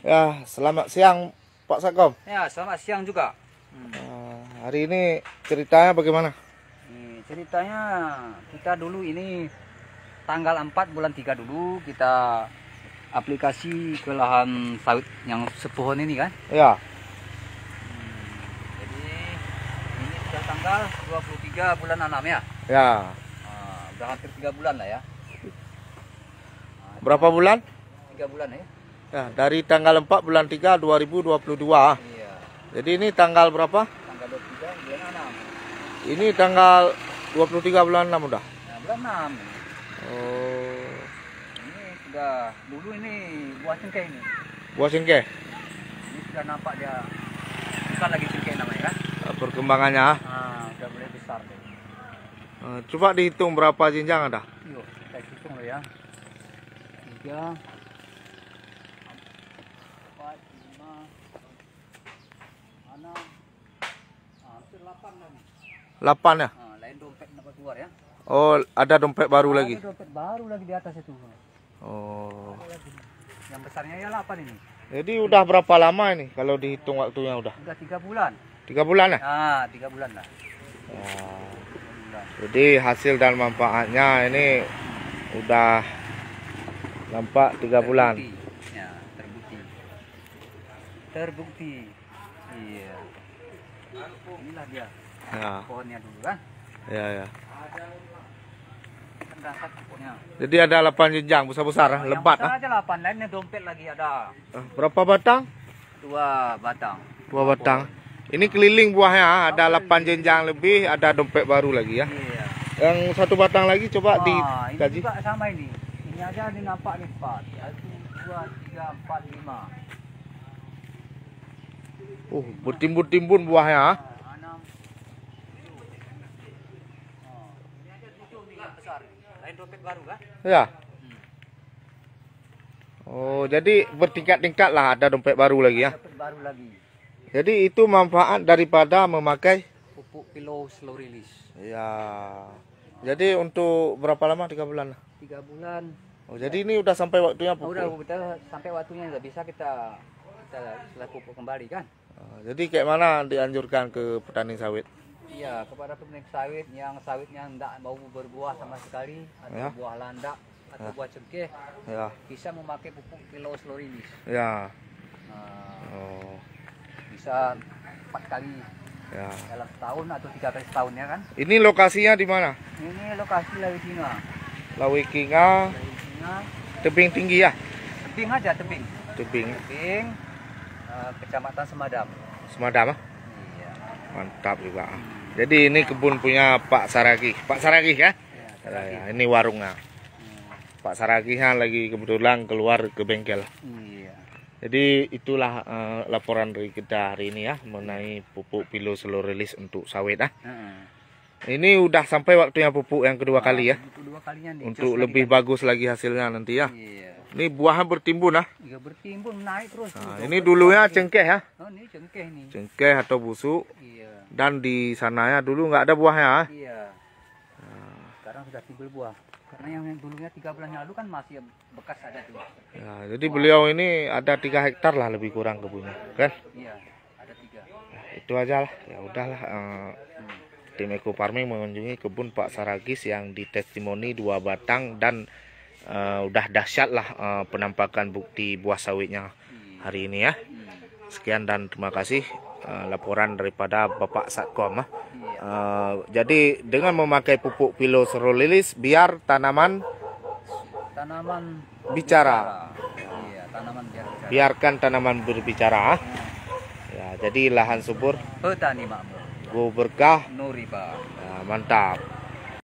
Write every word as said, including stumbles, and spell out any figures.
Ya, selamat siang Pak Satkom. Ya, selamat siang juga. Hmm. Uh, hari ini ceritanya bagaimana? Ini ceritanya kita dulu ini tanggal empat bulan tiga dulu kita aplikasi ke lahan sawit yang sepohon ini kan. Ya. Hmm. Jadi ini sudah tanggal dua puluh tiga bulan enam ya. Ya. Nah, udah hampir tiga bulan lah ya. Nah, berapa bulan? tiga bulan ya. Ya, dari tanggal empat bulan tiga dua ribu dua puluh dua. Iya. Jadi ini tanggal berapa? Tanggal dua puluh tiga bulan enam. Ini tanggal dua puluh tiga bulan enam udah. Nah, bulan enam. Oh. Ini sudah dulu ini buah cengkeh ini. Buah cengkeh. Ini sudah nampak dia bukan lagi cengkeh namanya kan? Perkembangannya. Ah, udah mulai besar deh. Uh, coba dihitung berapa jenjang ada? Yuk, kita hitung loh ya. Tiga, empat, lima, enam, hampir delapan lagi. delapan ya? Ah, lain dompet dapat keluar ya. Oh, ada dompet baru Ah, lagi. ada dompet baru lagi di atas itu. Oh. Ada lagi. Yang besarnya ya delapan ini. Jadi udah berapa lama ini kalau dihitung waktunya udah? Udah tiga bulan. Tiga bulan ya? Ah, tiga bulan lah. Ya. Tiga bulan. Jadi hasil dan manfaatnya ini udah nampak tiga bulan. Terbukti. Ya, terbukti. Terbukti. Iya. Inilah dia. Ya, Pohonnya dulu kan. ya, ya. Kan dasar pokoknya. Jadi ada delapan jenjang besar-besar, Nah, yang lebat. besar Ah. aja delapan, lainnya dompet lagi ada. Ah, berapa batang? Dua batang. Dua batang. Ini keliling buahnya, ah. Ada delapan jenjang lebih, ada dompet baru lagi ya. Iya. Yang satu batang lagi coba Wah, ini dikaji. juga sama ini. Ini aja ini nampak nih empat. Satu, dua, tiga, empat, lima. Oh, bertimbun-timbun buahnya. Ah. Nah, enam. Oh, ini aja tujuh nih yang besar. Lain dompet baru kan? Ya. Hmm. Oh, jadi bertingkat-tingkat lah, ada dompet baru lagi ya. Dompet baru lagi. Jadi itu manfaat daripada memakai. Pupuk kilo slow release. Ya. Jadi untuk berapa lama? Tiga bulan. Tiga bulan. Oh, jadi ini udah sampai waktunya Oh, pupuk. udah kita sampai waktunya udah bisa kita kita setelah pupuk kembali kan? Oh, jadi kayak mana dianjurkan ke petani sawit? Iya, kepada pemilik sawit yang sawitnya tidak mau berbuah sama sekali, atau Ya. buah landak atau Ya. buah cengkeh, Ya. bisa memakai pupuk kilo slow release. Ya. Nah, Oh. bisa empat kali Ya. dalam setahun atau tiga kali setahun ya kan? Ini lokasinya di mana? Ini lokasi Lawi Singa. Lawikinga, Lawi Singa, tebing tinggi ya? tebing aja tebing. Tebing Tebing, eh, Kecamatan Semadam. Semadam. Ah? Iya. Mantap juga. Ah. Jadi ini kebun punya Pak Saragi. Pak Saragi ya? Iya, Ya, ini warungnya. Hmm. Pak Saraginya lagi kebetulan keluar ke bengkel. Iya. Jadi itulah eh, laporan dari kita hari ini ya mengenai pupuk Pilo Slow Release untuk sawit ah. Heeh. Ini udah sampai waktunya pupuk yang kedua kali ya. Kedua kalinya nih. Untuk cus lebih lagi kan? bagus lagi hasilnya nanti ya. Iya. Ini buahnya bertimbun ah. Iya bertimbun naik terus. Nah, tuh. ini dulunya cengkeh ya. Oh ini cengkeh nih. Cengkeh atau busuk. Iya. Dan di sananya dulu nggak ada buahnya ah. Iya. Sekarang sudah timbul buah. Karena yang yang dulunya tiga bulan yang lalu kan masih bekas ada tuh. Ya, jadi beliau ini ada tiga hektar lah lebih kurang kebunnya kan. Iya. Ada tiga. Nah, itu aja lah. Ya udahlah. eh, Hmm. Tim Eko Farming mengunjungi kebun Pak Saragis yang ditestimoni dua batang dan uh, udah dahsyat lah uh, penampakan bukti buah sawitnya hari ini ya. Hmm. Sekian dan terima kasih uh, laporan daripada Bapak Satkom. ah. Iya. Uh, jadi dengan memakai pupuk Pilo Slow Release biar tanaman Tanaman bicara. Iya, tanaman biar bicara. Biarkan tanaman berbicara. ah. Ya, jadi lahan subur, Petani makmur. go berkah, No riba. ya, mantap.